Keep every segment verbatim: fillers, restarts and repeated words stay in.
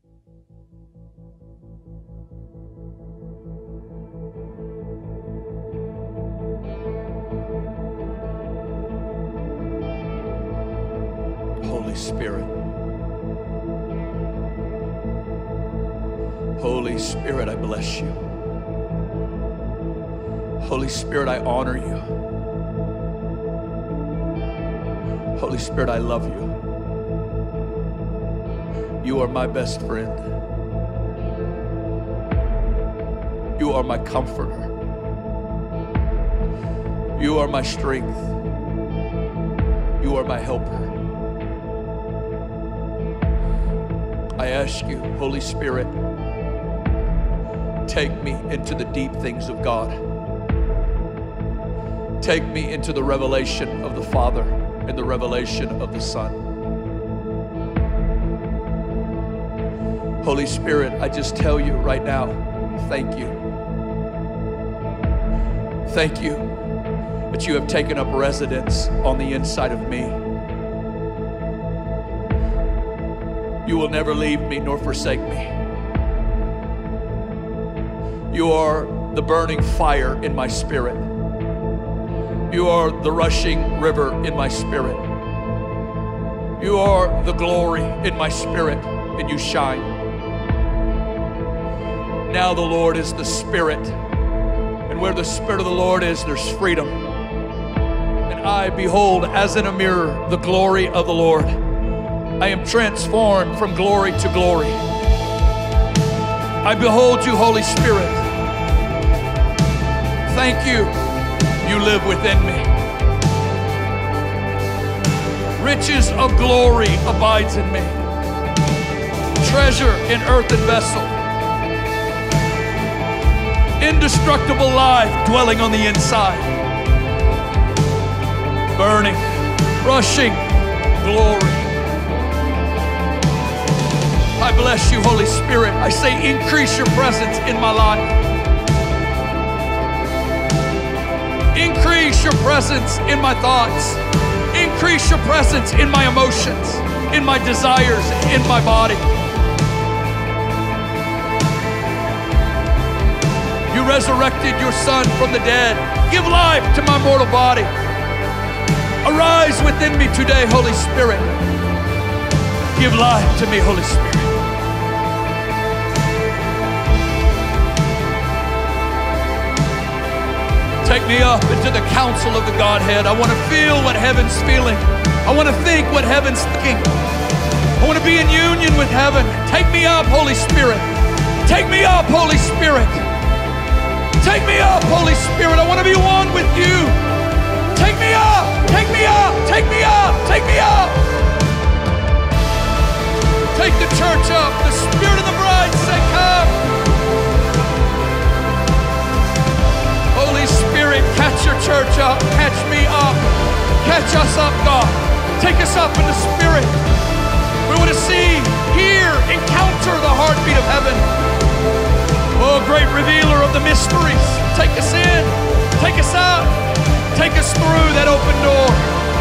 Holy Spirit. Holy Spirit, I bless you. Holy Spirit, I honor you. Holy Spirit, I love you. You are my best friend. You are my comforter. You are my strength. You are my helper. I ask you, Holy Spirit, take me into the deep things of God. Take me into the revelation of the Father and the revelation of the Son. Holy Spirit, I just tell you right now, thank you. Thank you that you have taken up residence on the inside of me. You will never leave me nor forsake me. You are the burning fire in my spirit. You are the rushing river in my spirit. You are the glory in my spirit, and you shine. Now the Lord is the Spirit, and where the Spirit of the Lord is, there's freedom. And I behold, as in a mirror, the glory of the Lord. I am transformed from glory to glory. I behold you, Holy Spirit. Thank you. You live within me. Riches of glory abides in me. Treasure in earthen vessel. Indestructible life dwelling on the inside. Burning, rushing glory. I bless you, Holy Spirit. I say, increase your presence in my life. Increase your presence in my thoughts. Increase your presence in my emotions, in my desires, in my body. You resurrected your Son from the dead. Give life to my mortal body. Arise within me today, Holy Spirit. Give life to me, Holy Spirit. Take me up into the council of the Godhead. I want to feel what heaven's feeling. I want to think what heaven's thinking. I want to be in union with heaven. Take me up, Holy Spirit. Take me up, Holy Spirit. Take me up, Holy Spirit. I want to be one with you. Take me up, take me up, take me up, take me up. Take the church up. The Spirit of the bride say, come. Holy Spirit, catch your church up. Catch me up. Catch us up, God. Take us up in the Spirit. We want to see, hear, encounter the heartbeat of heaven. Oh, great revealer of the mysteries. Take us in. Take us out. Take us through that open door.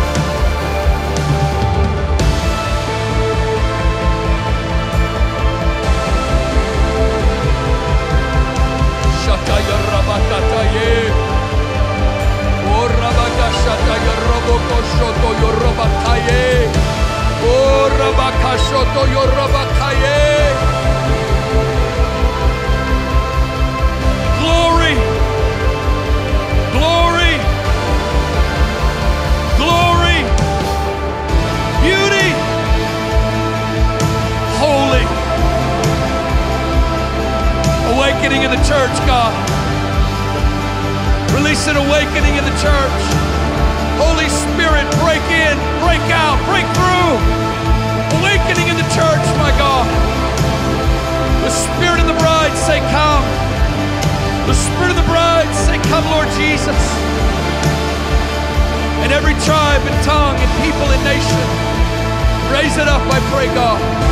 Shataya Rabakataye. Oh, Rabakashataya Robokoshoto Yorobakaye. Oh, Rabakashoto Yorobakaye. Glory. Glory. Glory. Beauty. Holy. Awakening in the church, God. Release an awakening in the church. Holy Spirit, break in, break out, break through. Awakening in the church, my God. The Spirit of the bride say, come. The Spirit of the bride say, come, Lord Jesus. And every tribe and tongue and people and nation, raise it up, I pray, God.